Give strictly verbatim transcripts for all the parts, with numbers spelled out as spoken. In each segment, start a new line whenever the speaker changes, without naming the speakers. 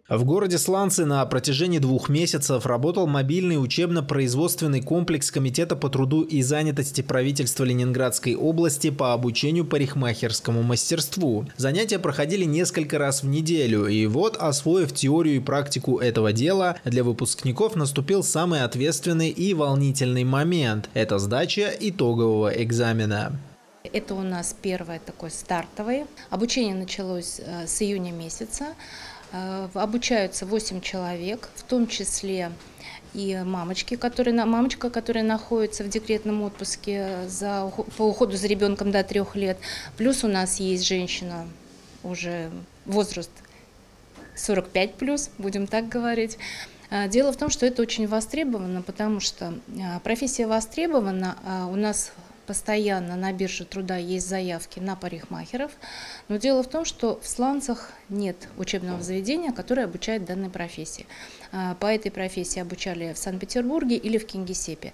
В городе Сланцы на протяжении двух месяцев работал мобильный учебно-производственный комплекс Комитета по труду и занятости правительства Ленинградской области по обучению парикмахерскому мастерству. Занятия проходили несколько раз в неделю, и вот, освоив теорию и практику этого дела, для выпускников наступил самый ответственный и волнительный момент – это сдача итогового экзамена.
Это у нас первое такое стартовое. Обучение началось с июня месяца. Обучаются восемь человек, в том числе и мамочки, которые, мамочка, которая находится в декретном отпуске за, по уходу за ребенком до трех лет. Плюс у нас есть женщина, уже возраст сорок пять плюс, будем так говорить. Дело в том, что это очень востребовано, потому что профессия востребована, у нас постоянно на бирже труда есть заявки на парикмахеров, но дело в том, что в Сланцах нет учебного заведения, которое обучает данной профессии. По этой профессии обучали в Санкт-Петербурге или в Кингисеппе.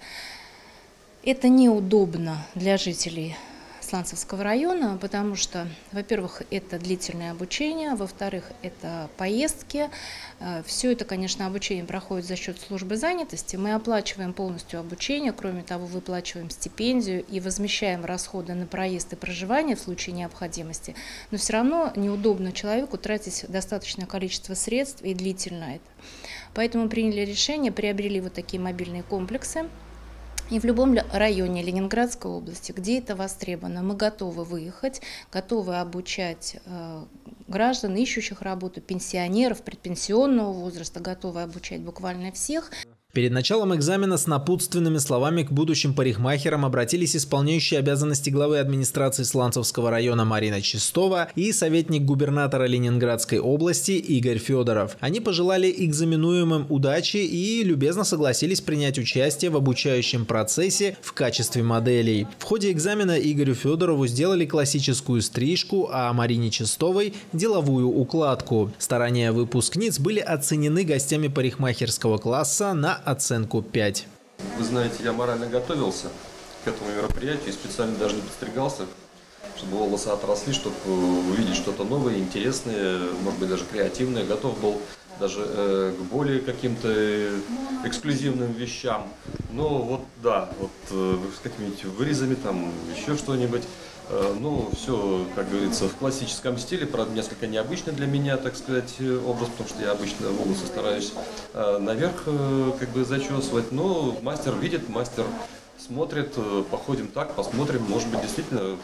Это неудобно для жителей Сланцевского района, потому что, во-первых, это длительное обучение, во-вторых, это поездки. Все это, конечно, обучение проходит за счет службы занятости. Мы оплачиваем полностью обучение, кроме того, выплачиваем стипендию и возмещаем расходы на проезд и проживание в случае необходимости. Но все равно неудобно человеку тратить достаточное количество средств и длительно это. Поэтому приняли решение, приобрели вот такие мобильные комплексы. И в любом районе Ленинградской области, где это востребовано, мы готовы выехать, готовы обучать э, граждан, ищущих работу, пенсионеров, предпенсионного возраста, готовы обучать буквально всех.
Перед началом экзамена с напутственными словами к будущим парикмахерам обратились исполняющие обязанности главы администрации Сланцевского района Марина Чистова и советник губернатора Ленинградской области Игорь Федоров. Они пожелали экзаменуемым удачи и любезно согласились принять участие в обучающем процессе в качестве моделей. В ходе экзамена Игорю Федорову сделали классическую стрижку, а Марине Чистовой – деловую укладку. Старания выпускниц были оценены гостями парикмахерского класса на оценку пять.
Вы знаете, я морально готовился к этому мероприятию и специально даже не подстригался, чтобы волосы отросли, чтобы увидеть что-то новое, интересное, может быть, даже креативное. Готов был даже э, к более каким-то эксклюзивным вещам. Но вот да, вот э, с какими-нибудь вырезами, там еще что-нибудь. Ну, все, как говорится, в классическом стиле, правда, несколько необычный для меня, так сказать, образ, потому что я обычно волосы стараюсь наверх как бы зачесывать, но мастер видит, мастер смотрит, походим так, посмотрим, может быть, действительно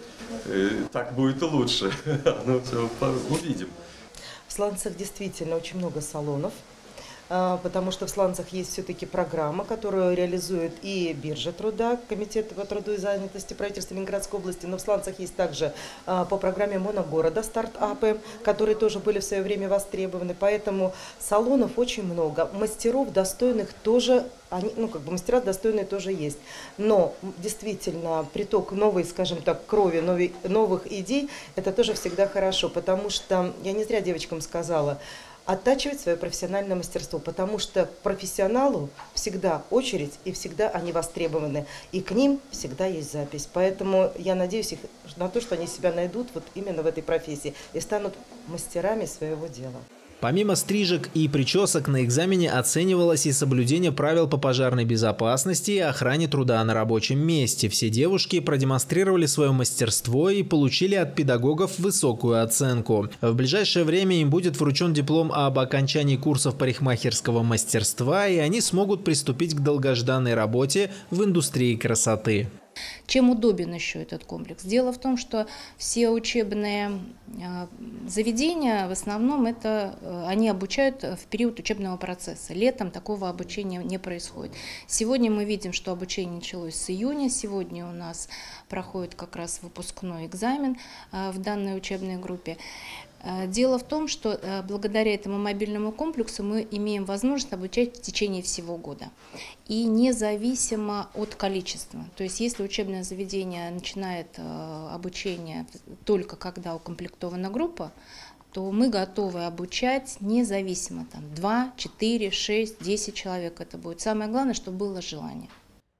так будет и лучше, ну, все, увидим.
В Сланцах действительно очень много салонов, потому что в Сланцах есть все-таки программа, которую реализует и биржа труда, Комитет по труду и занятости правительства Ленинградской области, но в Сланцах есть также по программе моногорода стартапы, которые тоже были в свое время востребованы, поэтому салонов очень много, мастеров достойных тоже, они, ну как бы мастера достойные тоже есть, но действительно приток новой, скажем так, крови, новой, новых идей, это тоже всегда хорошо, потому что я не зря девочкам сказала, оттачивать свое профессиональное мастерство, потому что к профессионалу всегда очередь и всегда они востребованы, и к ним всегда есть запись. Поэтому я надеюсь их на то, что они себя найдут вот именно в этой профессии и станут мастерами своего дела.
Помимо стрижек и причесок на экзамене оценивалось и соблюдение правил по пожарной безопасности и охране труда на рабочем месте. Все девушки продемонстрировали свое мастерство и получили от педагогов высокую оценку. В ближайшее время им будет вручен диплом об окончании курсов парикмахерского мастерства, и они смогут приступить к долгожданной работе в индустрии красоты.
Чем удобен еще этот комплекс? Дело в том, что все учебные заведения в основном это они обучают в период учебного процесса. Летом такого обучения не происходит. Сегодня мы видим, что обучение началось с июня. Сегодня у нас проходит как раз выпускной экзамен в данной учебной группе. Дело в том, что благодаря этому мобильному комплексу мы имеем возможность обучать в течение всего года. И независимо от количества. То есть если учебное заведение начинает обучение только когда укомплектована группа, то мы готовы обучать независимо. Там, два, четыре, шесть, десять человек это будет. Самое главное, чтобы было желание.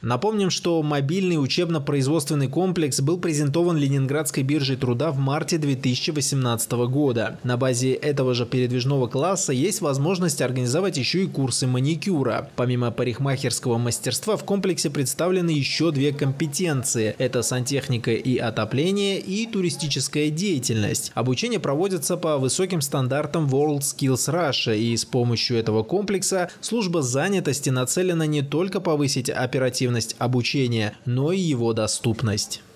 Напомним, что мобильный учебно-производственный комплекс был презентован Ленинградской биржей труда в марте две тысячи восемнадцатого года. На базе этого же передвижного класса есть возможность организовать еще и курсы маникюра. Помимо парикмахерского мастерства в комплексе представлены еще две компетенции – это сантехника и отопление, и туристическая деятельность. Обучение проводится по высоким стандартам WorldSkills Russia, и с помощью этого комплекса служба занятости нацелена не только повысить оперативность обучения, но и его доступность.